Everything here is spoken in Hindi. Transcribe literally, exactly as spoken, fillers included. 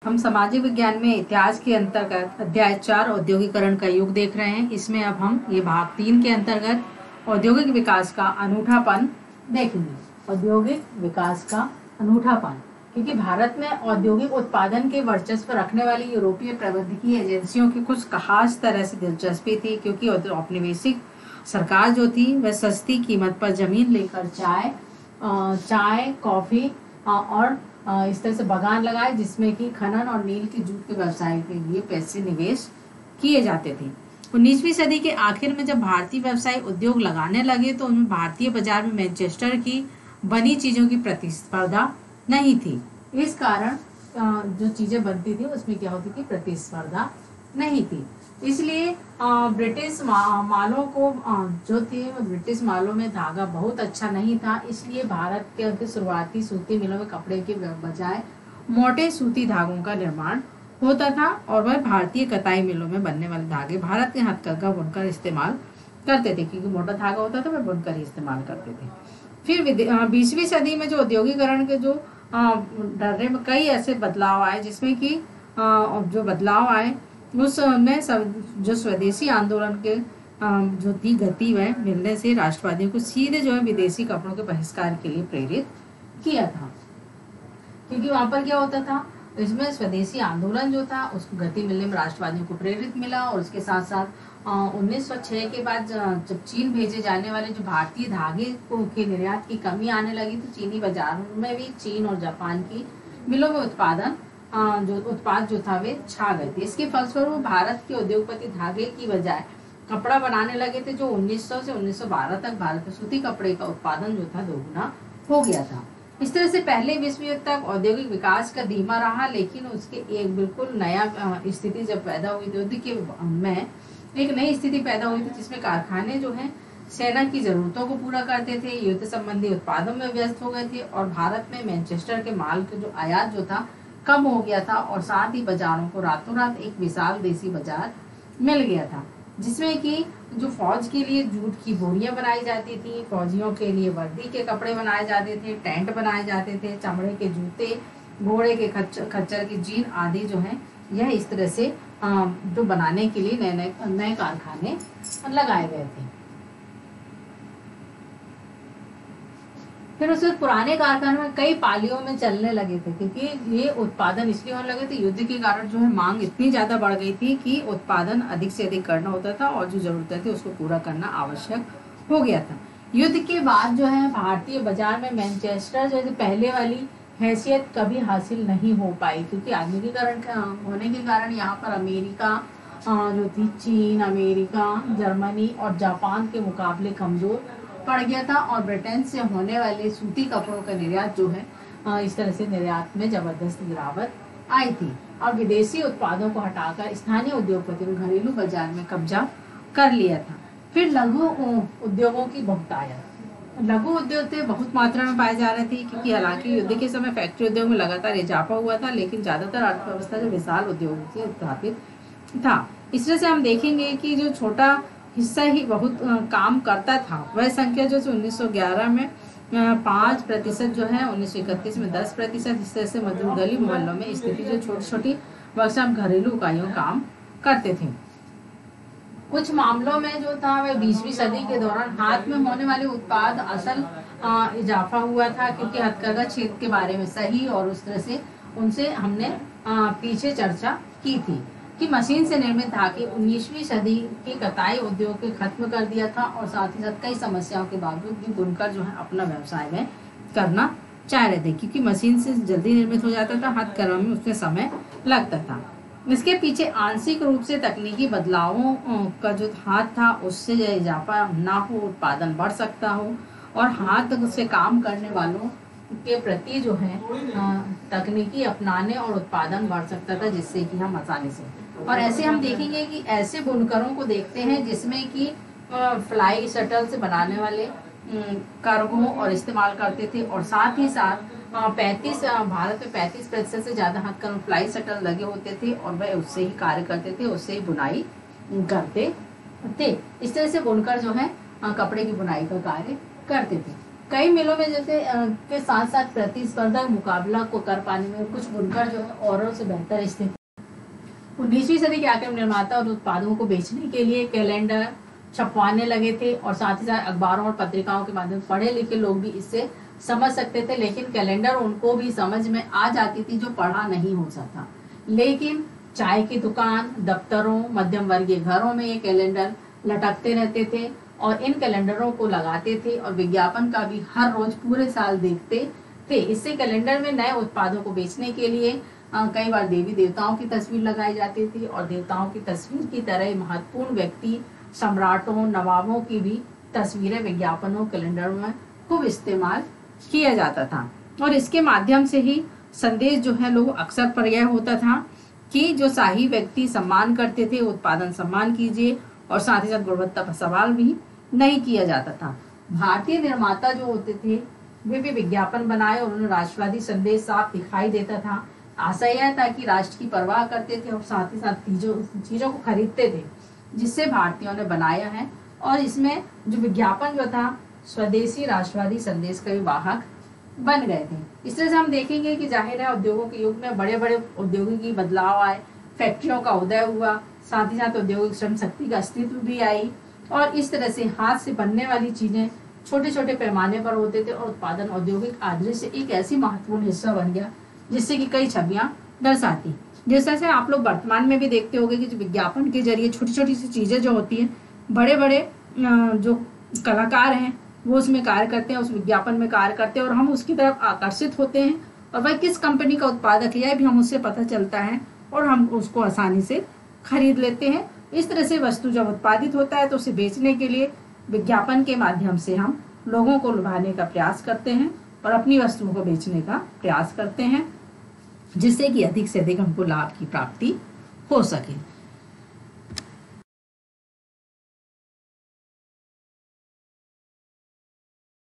हम सामाजिक विज्ञान में इतिहास के अंतर्गत अध्याय चार औद्योगिकरण का युग देख रहे हैं। इसमें अब हम ये भाग तीन के अंतर्गत औद्योगिक विकास का अनूठापन देखेंगे। औद्योगिक विकास का अनूठापन, क्योंकि भारत में औद्योगिक उत्पादन के वर्चस्व रखने वाली यूरोपीय प्रबंधकीय एजेंसियों की कुछ खास तरह से दिलचस्पी थी, क्योंकि औपनिवेशिक सरकार जो थी वह सस्ती कीमत पर जमीन लेकर चाय चाय कॉफी और इस तरह से बागान लगाए, जिसमें कि खनन और नील के जूट के व्यवसाय के लिए पैसे निवेश किए जाते थे। उन्नीसवीं सदी के आखिर में जब भारतीय व्यवसाय उद्योग लगाने लगे तो उनमें भारतीय बाजार में मैनचेस्टर की बनी चीजों की प्रतिस्पर्धा नहीं थी। इस कारण जो चीजें बनती थी उसमें क्या होती थी, प्रतिस्पर्धा नहीं थी। इसलिए ब्रिटिश मालों को जो थे ब्रिटिश मालों में धागा बहुत अच्छा नहीं था। इसलिए भारत के शुरुआती सूती मिलों में कपड़े के बजाय मोटे सूती धागों का निर्माण होता था, और वह भारतीय कताई मिलों में बनने वाले धागे भारत के हथकरघा बुनकर इस्तेमाल करते थे, क्योंकि मोटा धागा होता था वह बुनकर ही इस्तेमाल करते थे। फिर बीसवीं सदी में जो औद्योगिकरण के जो ढर्रे में कई ऐसे बदलाव आए, जिसमें कि जो बदलाव आए उसमें सब जो स्वदेशी आंदोलन के जो थी गति वह मिलने से राष्ट्रवादियों को सीधे जो है विदेशी कपड़ों के बहिष्कार के लिए प्रेरित किया था। क्योंकि वहां पर क्या होता था, इसमें स्वदेशी आंदोलन जो था उसको गति मिलने में राष्ट्रवादियों को प्रेरित मिला, और उसके साथ साथ उन्नीस सौ छह के बाद जब चीन भेजे जाने वाले जो भारतीय धागे को के निर्यात की कमी आने लगी, तो चीनी बाजारों में भी चीन और जापान की मिलों में उत्पादन जो उत्पाद जो था वे छा गए थे। इसके फलस्वरूप भारत के उद्योगपति धागे की बजाय कपड़ा बनाने लगे थे, जो उन्नीस सौ से उन्नीस सौ बारह तक भारत में सूती कपड़े का उत्पादन जो था दोगुना हो गया था। इस तरह से पहले विश्व युद्ध तक औद्योगिक विकास का धीमा रहा, लेकिन उसके एक बिल्कुल नया स्थिति जब पैदा हुई, युद्ध के में एक नई स्थिति पैदा हुई थी, जिसमें कारखाने जो है सेना की जरूरतों को पूरा करते थे, युद्ध संबंधी उत्पादों में व्यस्त हो गए थे, और भारत में मैनचेस्टर के माल के जो आयात जो था कम हो गया था, और साथ ही बाजारों को रातों रात एक विशाल देसी बाजार मिल गया था, जिसमें कि जो फौज के लिए जूट की बोरियां बनाई जाती थी, फौजियों के लिए वर्दी के कपड़े बनाए जाते थे, टेंट बनाए जाते थे, चमड़े के जूते, घोड़े के खच्चर खच्चर की जीन आदि जो है यह इस तरह से जो बनाने के लिए नए नए नए कारखाने लगाए गए थे। फिर उसके पुराने कारखानों में कई पालियों में चलने लगे थे, क्योंकि ये उत्पादन इसलिए होने लगे थे, युद्ध के कारण जो है मांग इतनी ज्यादा बढ़ गई थी कि उत्पादन अधिक से अधिक करना होता था, और जो जरूरतें थी उसको पूरा करना आवश्यक हो गया था। युद्ध के बाद जो है भारतीय बाजार में मैनचेस्टर जैसे पहले वाली हैसियत कभी हासिल नहीं हो पाई, क्योंकि आधुनिकीकरण होने के कारण यहाँ पर अमेरिका जो थी, चीन, अमेरिका, जर्मनी और जापान के मुकाबले कमजोर पड़ गया था, और ब्रिटेन से होने वाले सूती कपड़ों का निर्यात जो है इस तरह से निर्यात में जबरदस्त गिरावट आई थी, और विदेशी उत्पादों को हटाकर स्थानीय उद्योगपतियों ने घरेलू बाजार में कब्जा कर लिया था। फिर लघु उद्योगों की बहुतायत, लघु उद्योग थे बहुत मात्रा में पाए जा रहे थे, क्योंकि हालांकि युद्ध के समय फैक्ट्री उद्योग में लगातार इजाफा हुआ था, लेकिन ज्यादातर अर्थव्यवस्था जो विशाल उद्योग से स्थापित था। इस तरह से हम देखेंगे कि जो छोटा हिस्सा ही बहुत आ, काम करता था, वह संख्या जो उन्नीस सौ ग्यारह में पाँच प्रतिशत जो है, उन्नीस सौ इकतीस में दस प्रतिशत, इस तरह से मजदूर गली मोहल्लों में स्थिति जो छोटी छोटी वर्कशॉप घरेलू इकाइयों काम करते थे। कुछ मामलों में जो था वह बीसवीं सदी के दौरान हाथ में होने वाले उत्पाद असल इजाफा हुआ था, क्योंकि हथकरघा क्षेत्र के बारे में सही और उस तरह से उनसे हमने आ, पीछे चर्चा की थी कि मशीन से निर्मित धागे उन्नीसवीं सदी के कताई उद्योग को खत्म कर दिया था, और साथ ही साथ कई समस्याओं के बावजूद भी बुनकर जो है अपना व्यवसाय में करना चाह रहे थे, क्योंकि मशीन से जल्दी निर्मित हो जाता था, हथकरघा में उसमें समय लगता था। इसके पीछे आंशिक रूप से तकनीकी बदलावों का जो हाथ था उससे इजाफा ना हो, उत्पादन बढ़ सकता हो, और हाथ से काम करने वालों के प्रति जो है तकनीकी अपनाने और उत्पादन बढ़ सकता था, जिससे कि हम आसानी से, और ऐसे हम देखेंगे कि ऐसे बुनकरों को देखते हैं जिसमें कि फ्लाई शटल से बनाने वाले कार्गो और इस्तेमाल करते थे, और साथ ही साथ पैंतीस भारत में पैंतीस प्रतिशत से ज्यादा हथकरघा फ्लाई शटल लगे होते थे, और वह उससे ही कार्य करते थे, उससे ही बुनाई करते थे। इस तरह से बुनकर जो है कपड़े की बुनाई का कार्य करते थे। कई मिलों में जैसे अ, के साथ साथ प्रतिस्पर्धा मुकाबला को कर पाने में कुछ बुनकर जो है औरों से बेहतर स्थिति। उन्नीसवीं सदी के आखिर में निर्माता और उत्पादों को बेचने के लिए कैलेंडर छपवाने लगे थे और साथ ही साथ अखबारों और पत्रिकाओं के माध्यम से पढ़े लिखे लोग भी इससे समझ सकते थे, लेकिन कैलेंडर उनको भी समझ में आ जाती थी जो पढ़ा नहीं हो सकता। लेकिन चाय की दुकान, दफ्तरों, मध्यम वर्गीय घरों में ये कैलेंडर लटकते रहते थे और इन कैलेंडरों को लगाते थे और विज्ञापन का भी हर रोज पूरे साल देखते थे। इससे कैलेंडर में नए उत्पादों को बेचने के लिए आ, कई बार देवी देवताओं की तस्वीर लगाई जाती थी और देवताओं की तस्वीर की तरह महत्वपूर्ण व्यक्ति, सम्राटों, नवाबों की भी तस्वीरें विज्ञापनों कैलेंडरों में खूब इस्तेमाल किया जाता था। और इसके माध्यम से ही संदेश जो है लोग अक्सर पर्याय होता था कि जो शाही व्यक्ति सम्मान करते थे, उत्पादन सम्मान कीजिए, और साथ ही साथ गुणवत्ता पर सवाल भी नहीं किया जाता था। भारतीय निर्माता जो होते थे वे भी विज्ञापन बनाए और उन्हें राष्ट्रवादी संदेश साफ दिखाई देता था। आशा यह था कि राष्ट्र की परवाह करते थे और साथ ही साथ चीजों चीजों को खरीदते थे, जिससे भारतीयों ने बनाया है। और इसमें जो विज्ञापन जो था स्वदेशी राष्ट्रवादी संदेश का भी वाहक बन गए थे। इस तरह से हम देखेंगे कि जाहिर है उद्योगों के युग में बड़े बड़े औद्योगिकी बदलाव आए, फैक्ट्रियों का उदय हुआ, साथ ही साथ औद्योगिक श्रम शक्ति का अस्तित्व भी आई और इस तरह से हाथ से बनने वाली चीजें छोटे छोटे पैमाने पर होते थे और उत्पादन औद्योगिक आदि से एक ऐसी महत्वपूर्ण हिस्सा बन गया जिससे कि कई छवियां दर्शाती। जैसे से आप लोग वर्तमान में भी देखते होंगे कि जो विज्ञापन के जरिए छोटी छोटी सी चीजें जो होती हैं, बड़े बड़े जो कलाकार हैं वो उसमें कार्य करते हैं, उस विज्ञापन में कार्य करते हैं और हम उसकी तरफ आकर्षित होते हैं और भाई किस कंपनी का उत्पादक है भी हम उससे पता चलता है और हम उसको आसानी से खरीद लेते हैं। इस तरह से वस्तु जब उत्पादित होता है तो उसे बेचने के लिए विज्ञापन के माध्यम से हम लोगों को लुभाने का प्रयास करते हैं और अपनी वस्तुओं को बेचने का प्रयास करते हैं, जिससे कि अधिक से अधिक हमको लाभ की प्राप्ति हो सके।